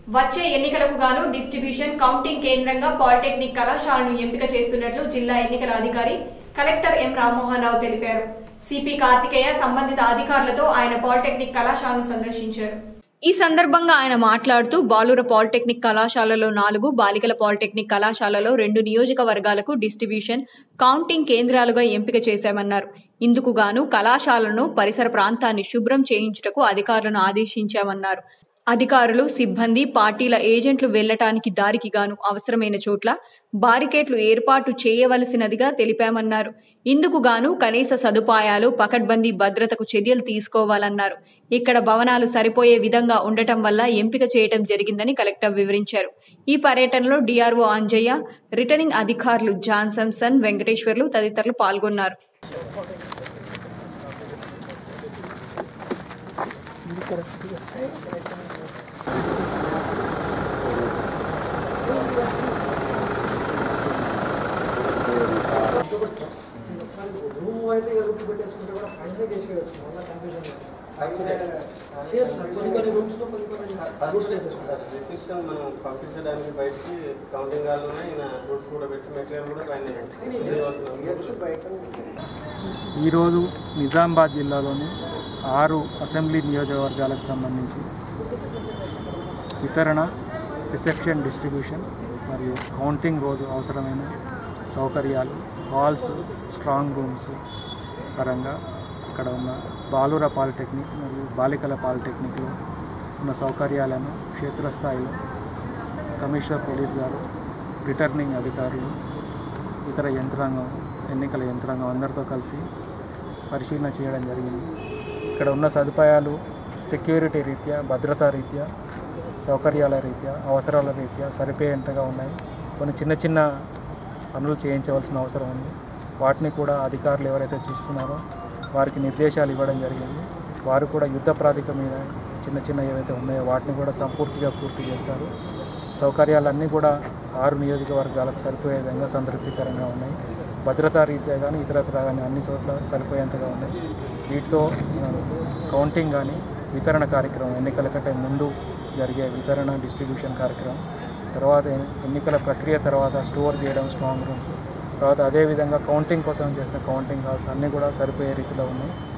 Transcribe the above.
వచ్చే ఎన్నికలకు గాను డిస్ట్రిబ్యూషన్ కౌంటింగ్ కేంద్రంగా పాలిటెక్నిక్ కళాశాలను ఎంపిక చేస్తున్నట్లు జిల్లా ఎన్నికల అధికారి కలెక్టర్ ఎం రామ్మోహన్ రావు తెలిపారు. సిపి కార్తికేయ సంబంధిత అధికారులతో ఆయన పాలిటెక్నిక్ కళాశాలను సందర్శించారు. ఈ సందర్భంగా ఆయన మాట్లాడుతూ బాలుర పాలిటెక్నిక్ కళాశాలలో 4, బాలికల పాలిటెక్నిక్ కళాశాలలో 2 నియోజకవర్గాలకు డిస్ట్రిబ్యూషన్ కౌంటింగ్ కేంద్రాలుగా ఎంపిక చేశామన్నారు. ఇందుకు గాను కళాశాలను పరిసర ప్రాంతాన్ని శుభ్రం చేయించుటకు అధికారులను ఆదేశించామన్నారు. అధికారులు, సిబ్బంది, పార్టీల ఏజెంట్లు వెళ్లటానికి దారికి గాను అవసరమైన చోట్ల బారికేట్లు ఏర్పాటు చేయవలసినదిగా తెలిపామన్నారు. ఇందుకు గాను కనీస సదుపాయాలు, పకడ్బందీ భద్రతకు చర్యలు తీసుకోవాలన్నారు. ఇక్కడ భవనాలు సరిపోయే విధంగా ఉండటం వల్ల ఎంపిక చేయటం జరిగిందని కలెక్టర్ వివరించారు. ఈ పర్యటనలో డిఆర్ఓ అంజయ్య, రిటర్నింగ్ అధికారులు జాన్సన్, వెంకటేశ్వర్లు తదితరులు పాల్గొన్నారు. రిసెప్షన్ మనం పంపించడానికి బయటికి కౌంటింగ్ హాల్లోనే రూట్స్ కూడా పెట్టి మెటీరియల్ కూడా ఈరోజు నిజామాబాద్ జిల్లాలోని 6 అసెంబ్లీ నియోజకవర్గాలకు సంబంధించి వితరణ, రిసెప్షన్, డిస్ట్రిబ్యూషన్ మరియు కౌంటింగ్ రోజు అవసరమైన సౌకర్యాలు, హాల్స్, స్ట్రాంగ్ రూమ్స్ పరంగా ఇక్కడ ఉన్న బాలుర పాలిటెక్నిక్ మరియు బాలికల పాలిటెక్నిక్లో ఉన్న సౌకర్యాలను క్షేత్రస్థాయిలో కమిషనర్ పోలీస్ గారు, రిటర్నింగ్ అధికారులు, ఇతర యంత్రాంగం, ఎన్నికల యంత్రాంగం అందరితో కలిసి పరిశీలన చేయడం జరిగింది. ఇక్కడ ఉన్న సదుపాయాలు సెక్యూరిటీ రీత్యా, భద్రతా రీత్యా, సౌకర్యాల రీత్యా, అవసరాల రీత్యా సరిపోయేంతగా ఉన్నాయి. కొన్ని చిన్న పనులు చేయించవలసిన అవసరం ఉంది. వాటిని కూడా అధికారులు ఎవరైతే చూస్తున్నారో వారికి నిర్దేశాలు ఇవ్వడం జరిగింది. వారు కూడా యుద్ధ ప్రాతిక మీద చిన్న ఏవైతే ఉన్నాయో వాటిని కూడా సంపూర్తిగా పూర్తి చేస్తారు. సౌకర్యాలన్నీ కూడా 6 నియోజకవర్గాలకు సరిపోయే విధంగా సంతృప్తికరంగా ఉన్నాయి. భద్రతా రీత్యా కానీ ఇతరత్రా కానీ అన్ని చోట్ల సరిపోయేంతగా ఉన్నాయి. వీటితో కౌంటింగ్ కానీ వితరణ కార్యక్రమం, ఎన్నికల కంటే ముందు జరిగే వితరణ, డిస్ట్రిబ్యూషన్ కార్యక్రమం, తర్వాత ఎన్నికల ప్రక్రియ తర్వాత స్టోర్ చేయడం, స్ట్రాంగ్ రూమ్స్, తర్వాత అదేవిధంగా కౌంటింగ్ కోసం చేసిన కౌంటింగ్ హాల్స్ అన్నీ కూడా సరిపోయే రీతిలో ఉన్నాయి.